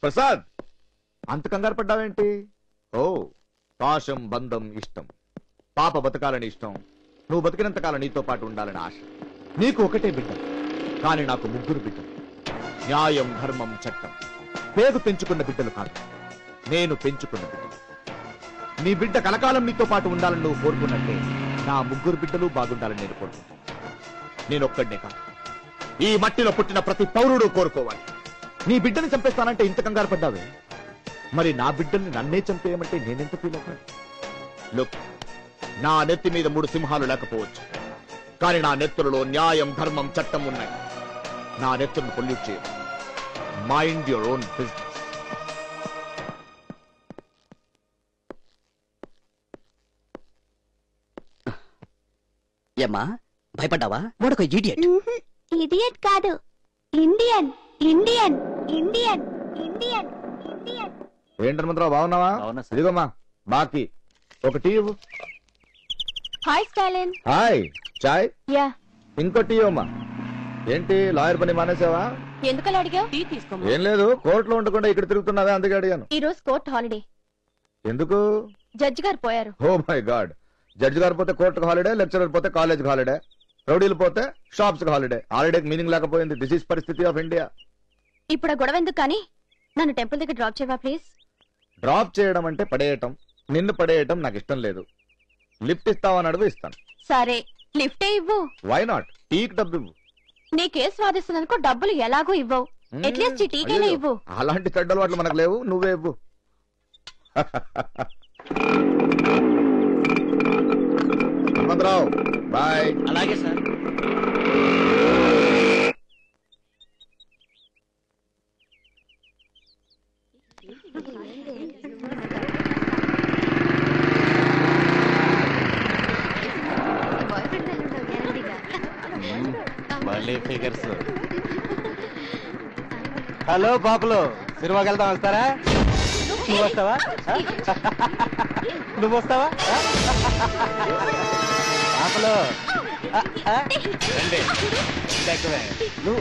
ప్రసాద్, అంత కంగారు పడ్డావేంటి? ఓ, పాశం, బంధం, ఇష్టం. పాప బతకాలని ఇష్టం, నువ్వు బతికినంత కాలం నీతో పాటు ఉండాలని ఆశ. నీకు ఒకటే బిడ్డ, కానీ నాకు 3 బిడ్డలు. న్యాయం, ధర్మం, చట్టం. పేగు పెంచుకున్న బిడ్డలు కాదు, నేను పెంచుకున్న బిడ్డలు. నీ బిడ్డ కలకాలం నీతో పాటు ఉండాలని నువ్వు కోరుకున్నట్టే నా 3 బిడ్డలు బాగుండాలని నేను కోరుకుంటాను. నేనొక్కడినే కాదు, ఈ మట్టిలో పుట్టిన ప్రతి పౌరుడు కోరుకోవాలి. నీ బిడ్డని చంపేస్తానంటే ఇంత కంగారు పడ్డావే, మరి నా బిడ్డల్ని నన్నే చంపేయమంటే నేనెంత ఫీల్ అవుతాను? లుక్, నా నెత్తి మీద 3 సింహాలు లేకపోవచ్చు, కానీ నా నెత్తులలో న్యాయం, ధర్మం, చట్టం ఉన్నాయి. నా నెత్తులను పొల్యూట్ చేయదు. Mind your own business. ఏమ్మా, భయపడ్డావా? వాడొక ఇడియట్. ఇడియట్ కాదు, Indian Indian Indian Indian Indian. ఏంటనుమంతరావు, బాగున్నావా? ఇదిగోమ్మా బాకీ, ఒక టీ ఇవ్వు. Hi Stalin. హాయ్. చాయ్? యా. ఇంకో టీ ఇవ్వమ్మా. ఏంటి లాయర్ పని మానేసావా? ఎందుకలా అడిగావు? టీ తీసుకో. ఏం లేదు, కోర్టులో ఉండకుండా ఇక్కడ తిరుగుతున్నావే, అందుకే అడిగాను. ఈ రోజు కోర్ట్ హాలిడే. ఎందుకు? జడ్జి గారు పోయారు. Oh my God. జడ్జి గారు పోతే కోర్టుకు హాలిడే, లెక్చరర్ పోతే కాలేజ్కి హాలిడే, రౌడీలు పోతే షాప్స్ కి హాలిడే. హాలిడేకి మీనింగ్ లేకపోయింది. దిస్ ఈస్ పరిస్థితి ఆఫ్ ఇండియా. ఇప్పుడు ఆ గొడవ ఎందుకు కానీ నన్ను టెంపుల్ దగ్గర డ్రాప్ చేయవా ప్లీజ్? డ్రాప్ చేయడం అంటే పడేయటం. నిన్ను పడేయటం నాకు ఇష్టం లేదు. లిఫ్ట్ ఇస్తావని అడుగు, ఇస్తాను. సరే, లిఫ్టే ఇవ్వు. Why not? టీకి డబ్బు ఇవ్వు. నీ కేసు వాదిస్తున్నందుకు డబ్బులు ఎలాగో ఇవ్వవు, అట్లీస్ట్ ఈ టీకైనా ఇవ్వు. అలాంటి చెడ్డ అలవాట్లు మనకు లేవు, నువ్వే ఇవ్వు. హనుమంతరావు బాయ్. అలాగే సార్. మళ్ళీ ఫిగర్స్. హలో పాపలు, సినిమాకి వెళ్తాం, వస్తారా? నువ్వు వస్తావా? నువ్వు వస్తావా పాపలు? రండి, నువ్వు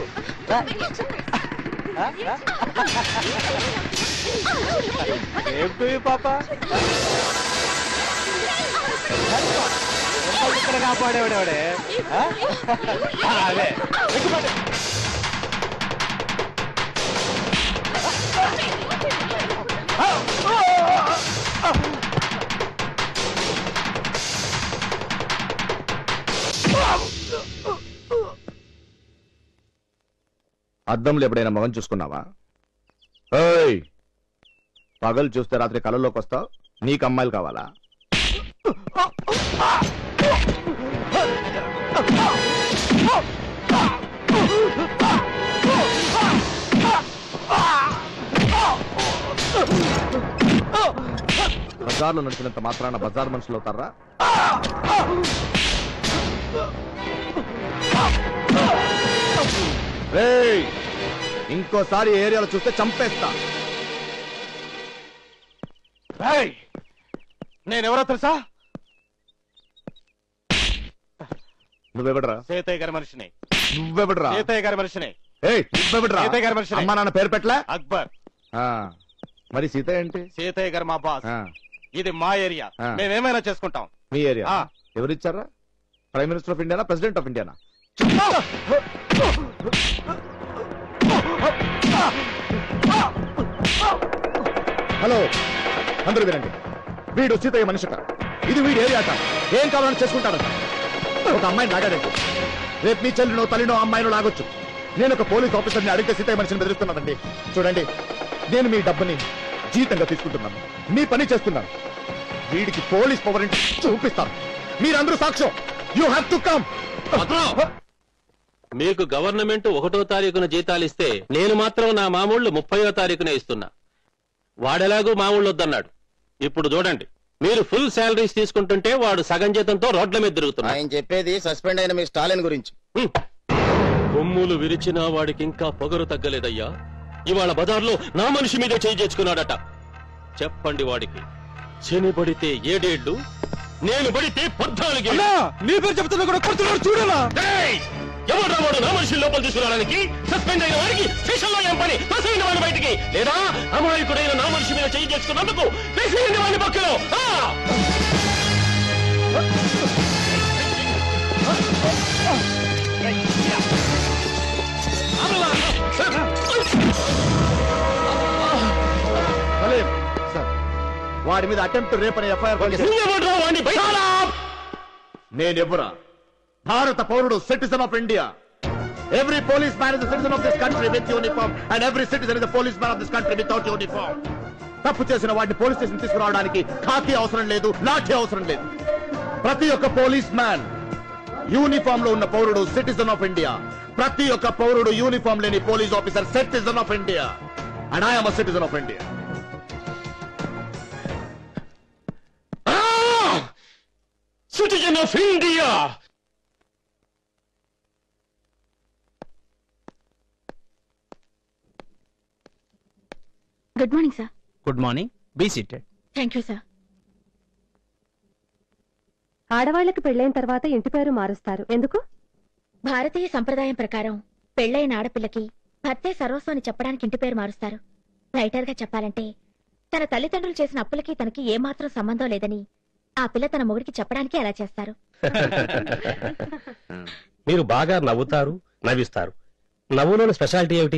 ఏం పాప ఇక్కడ కాపాడేవాడే. అదే అద్దంలో ఎప్పుడైనా మొగం చూసుకున్నావా? పగలు చూస్తే రాత్రి కళ్ళలోకి వస్తావు. నీకు అమ్మాయిలు కావాలా? బజార్లో నడిచినంత మాత్రాన బజార్ మనుషులు అవుతారా? ఇంకోసారి ఏరియాలో చూస్తే చంపేస్తా. నేనెవరో తెలుసా? నువ్వెవడరా? సీతయ్య గారి మనిషిని. నువ్వెవడరా? సీతయ్య గారి మనిషిని. నువ్వెవడరా? సీతయ్య గారి మనిషిని. అమ్మా నాన్న పేరు పెట్టలే? అక్బర్. మరి సీతయ్య ఏంటి? సీతయ్య గారు మా బాస్. ఇది మా ఏరియా, మేమేమైనా చేసుకుంటాం. మీ ఏరియా? ఎవరిచ్చారా? ప్రైమ్ మినిస్టర్ ఆఫ్ ఇండియానా, ప్రెసిడెంట్ ఆఫ్ ఇండియానా? హలో, అందరూ వినండి. వీడు సీతయ్య మనిషిట, ఇది వీడి ఏరియాట. ఏం కావాలని చేసుకుంటాడట. ఒక అమ్మాయిని లాగాడండి. రేపు మీ చెల్లినో తల్లినో అమ్మాయినో లాగొచ్చు. నేను ఒక పోలీస్ ఆఫీసర్ని అడిగితే సీతయ్య మనిషిని బెదిరిస్తున్నానండి. చూడండి, నేను మీ డబ్బుని జీతంగా తీసుకుంటున్నాను, మీ పని చేస్తున్నాను. వీడికి పోలీస్ పవర్ చూపిస్తాను. మీరందరూ సాక్ష్యం. You have to come. మీకు గవర్నమెంట్ 1వ తారీఖున జీతాలు ఇస్తే నేను మాత్రం నా మామూళ్లు 30వ తారీఖునే ఇస్తున్నా. వాడెలాగూ మామూళ్ళు వద్దన్నాడు. ఇప్పుడు చూడండి, మీరు ఫుల్ శాలరీస్ తీసుకుంటుంటే వాడు సగం జీతంతో రోడ్ల మీద తిరుగుతున్నాడు. ఆయన చెప్పేది సస్పెండ్ అయిన మీ స్టాలిన్ గురించి. కొమ్ములు విరిచినా వాడికి ఇంకా పొగరు తగ్గలేదయ్యా. ఇవాళ బజార్లో నా మనిషి మీద చేయి చేసుకున్నాడట. చెప్పండి వాడికి, శని పడితే 7 ఏళ్లు, నేను పడితే 14 నీ పేరు చెప్తున్నా కూడా కొడుతున్నాడు చూడనా. ఎవరు వాడు నా మనిషి లోపల తీసుకురావడానికి? సస్పెండ్ అయిన వాడికి స్టేషన్ లో ఏం పని? తోసేయండి వాడిని బయటికి, లేదా అమాయకుడైన నా మనిషి మీద చేయి చేసుకున్నందుకు వేసేయండి వాడిని పక్కలో. సార్, వాడి మీద అటెంప్ట్ రేప్ అనే ఎఫ్ఐఆర్ నేనెవరా? భారత పౌరుడు, citizen of India. Every policeman is a citizen of this country with uniform, and every citizen is a policeman of this country without uniform. తప్పు చేసిన వాడిని పోలీస్ స్టేషన్ తీసుకురావడానికి ఖాకీ అవసరం లేదు, లాఠీ అవసరం లేదు. ప్రతి ఒక్క పోలీస్ మ్యాన్ యూనిఫామ్ లో ఉన్న పౌరుడు సిటిజన్ ఆఫ్ ఇండియా. ప్రతి ఒక్క పౌరుడు యూనిఫామ్ లేని police officer citizen of India. And I am a citizen of India. Citizen of India. Good morning sir. Good morning, be seated. Thank you sir. ఆడవాళ్లకు పెళ్లైన తర్వాత ఇంటి పేరు మారుస్తారు ఎందుకు? భారతీయ సంప్రదాయం ప్రకారం పెళ్లైన ఆడపిల్లకి భర్తే సర్వస్వం అని చెప్పడానికి ఇంటి పేరు మారుస్తారు. రైటర్ గా చెప్పాలంటే తన తల్లిదండ్రులు చేసిన అప్పులకి తనకి ఏమాత్రం సంబంధం లేదని ఆ పిల్ల తన మొగుడికి చెప్పడానికి అలా చేస్తారు. మీరు బాగా నవ్వుతారు, నవ్విస్తారు. నవ్వులోని స్పెషాలిటీ ఏమిటి?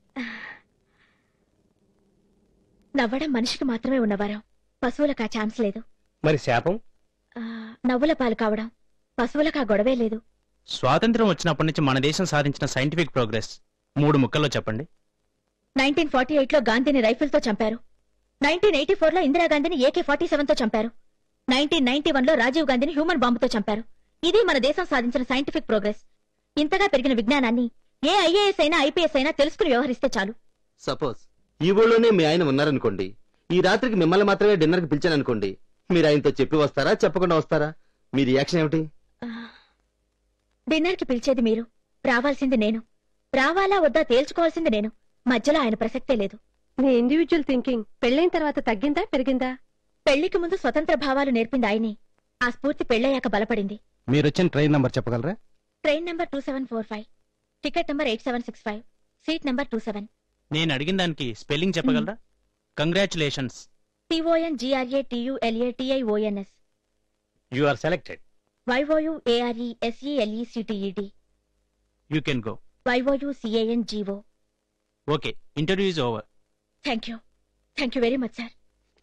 నవ్వడం మనిషికి మాత్రమే ఉన్నవారం, పశువులకు ఆ ఛాన్స్ లేదు. మరి శాపం? నవ్వుల పాలు కావడం, పశువులకు ఆ గొడవే లేదు. స్వాతంత్ర్యం వచ్చినప్పటి నుంచి మన దేశం సాధించిన సైంటిఫిక్ ప్రోగ్రెస్ 3 ముక్కల్లో చెప్పండి. 1948లో గాంధీని రైఫిల్తో చంపారు. 1984లో ఇందిరాగాంధీని AK-47తో చంపారు. 1991లో రాజీవ్ గాంధీని హ్యూమన్ బాంబుతో చంపారు. ఇది మన దేశం సాధించిన సైంటిఫిక్ ప్రోగ్రెస్. ఇంతగా పెరిగిన విజ్ఞానాన్ని ఏ IAS అయినా IPS అయినా తెలుసుకుని వ్యవహరిస్తే చాలు. సపోజ్ ఈ ఊళ్ళోనే మీ ఆయన ఉన్నారనుకోండి, ఈ రాత్రికి మిమ్మల్ని మాత్రమే డిన్నర్ కి పిలిచాననుకోండి, మీరు ఆయనతో చెప్పి వస్తారా, చెప్పకుండా వస్తారా? మీ రియాక్షన్ ఏమిటి? డిన్నర్ కి పిలిచేది మీరు, రావాల్సింది నేను. రావాలా వద్దా తేల్చుకోవాల్సింది నేను. మధ్యలో ఆయన ప్రసక్తే లేదు. నీ ఇండివిజువల్ థింకింగ్ పెళ్లైన తర్వాత తగ్గిందా పెరిగిందా? పెళ్లికి ముందు స్వతంత్ర భావాలు నేర్పింది ఆయనే. ఆ స్ఫూర్తి పెళ్లయ్యాక బలపడింది. మీరు వచ్చిన ట్రైన్ నంబర్ చెప్పగలరా? Train number 2745, ticket number 8765, seat number 27. నేను అడిగిన దానికి స్పెల్లింగ్ చెప్పగలరా? Congratulations. CONGRATULATIONS, you are selected. YOUARESELECTED, you can go. YOUCANGO. Okay, interview is over. Thank you very much sir.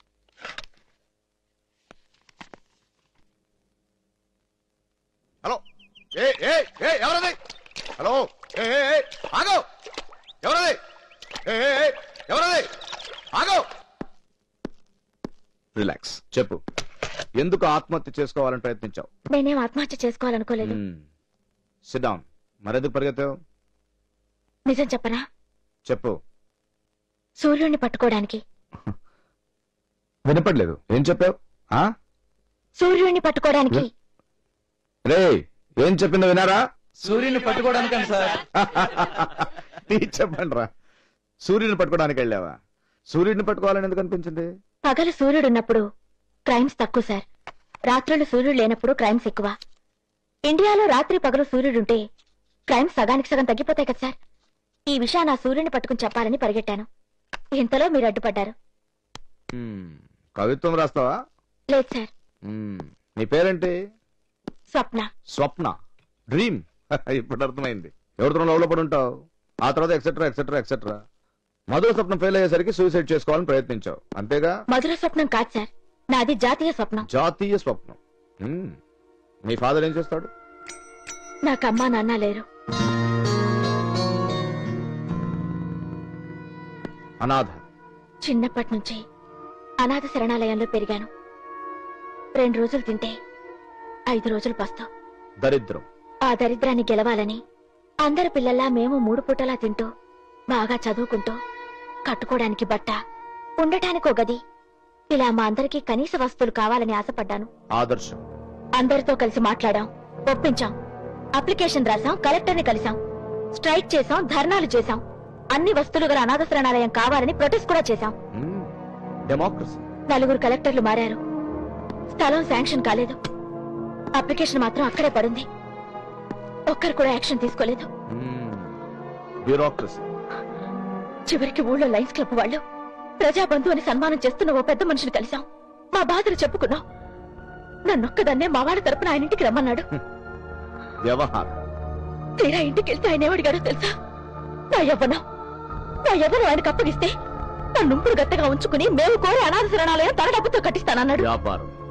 Hello, ఎవరది? హలో, ఆగో, ఎవరది? ఎవరది? ఆగో. రిలాక్స్. చెప్పు, ఎందుకు ఆత్మహత్య చేసుకోవాలని ప్రయత్నించావు? నేనేం ఆత్మహత్య చేసుకోవాలనుకోలేదు. SIT down. మరెందుకు పరిగెత్తావు? నిజం చెప్పనా? చెప్పు. సూర్యుడిని పట్టుకోవడానికి. వినపడలేదు, ఏం చెప్పావు? సూర్యుడిని పట్టుకోవడానికి. రే, ఏం చెప్పిందో వినారా? సూర్యుని పట్టుకోవడానికి సార్. చెప్పండి రా. సూర్యుని పట్టుకోవడానికి వెళ్ళావా? సూర్యుడిని పట్టుకోవాలని ఎందుకు అనిపించింది? పగలు సూర్యుడు ఉన్నప్పుడు క్రైమ్స్ తక్కువ సార్, రాత్రులు సూర్యుడు లేనప్పుడు క్రైమ్స్ ఎక్కువ. ఇండియాలో రాత్రి పగలు సూర్యుడుంటే క్రైమ్స్ సగానికి సగం తగ్గిపోతాయి కదా సార్. ఈ విషయాన్ని ఆ సూర్యుని పట్టుకుని చెప్పాలని పరిగెట్టాను. ఇంతలో మీరు అడ్డుపడ్డారు. కవిత్వం రాస్తావా? లేదు సార్. నీ పేరేంటి? స్వప్న. స్వప్న, డ్రీమ్. ఇప్పుడు అర్థమైంది. ఎవరితో లవ్ లో పడి ఉంటావు, ఆ తర్వాత ఎక్సెట్రా ఎక్సెట్రా ఎక్సెట్రా. మధుర స్వప్నం ఫెయిల్ అయ్యేసరికి సూసైడ్ చేసుకోవాలని ప్రయత్నించావు, అంతేగా? మధుర స్వప్నం కాదు సార్, నాది జాతీయ స్వప్నం. జాతీయ స్వప్నం. మీ ఫాదర్ ఏం చేస్తాడు? నాకు అమ్మా నాన్న లేరు. అనాథ. చిన్నప్పటి నుంచి అనాథ శరణాలయంలో పెరిగాను. 2 రోజులు తింటే 5 రోజులు పస్తాం. దరిద్రం. ఆ దరిద్రాన్ని గెలవాలని అందరి పిల్లల్లా మేము 3 పూటలా తింటూ, బాగా చదువుకుంటూ, కట్టుకోవడానికి బట్ట, ఉండటానికి ఒక గది, ఇలా మా అందరికీ కనీస వస్తువులు కావాలని ఆశపడ్డాను. ఆదర్శం. అందరితో కలిసి మాట్లాడాం, ఒప్పించాం, అప్లికేషన్ రాసాం, కలెక్టర్ని కలిసాం, స్ట్రైక్ చేసాం, ధర్నాలు చేశాం. అన్ని వస్తువులు గల అనాథ శరణాలయం కావాలని ప్రొటెస్ట్ కూడా చేశాం. డెమోక్రసీ. 4 కలెక్టర్లు మారారు. స్థలం శాంక్షన్ కాలేదు. అప్లికేషన్ మాత్రం అక్కడే పడుంది. ఒక్కరు కూడా యాక్షన్ తీసుకోలేదు. బ్యూరోక్రసీ. చివరికి ఊళ్ళో లయన్స్ క్లబ్ వాళ్ళు ప్రజాబంధు అని సన్మానం చేస్తున్న ఓ పెద్ద మనిషిని కలిశాం. మా బాధలు చెప్పుకున్నాం. నన్నొక్కదాన్నే మా వాళ్ళ తరపున ఆయన ఇంటికి రమ్మన్నాడు. వ్యవహారం. తీరా ఇంటికి వెళ్తే ఆయన ఏమడిగాడో తెలుసా? నా యవ్వనం ఆయనకు అప్పగిస్తే నన్నుంపుడు గట్టగా ఉంచుకుని మేము కోరే అనాథ శరణాలయం తన డబ్బుతో కట్టిస్తానన్నాడు. వ్యాపారం.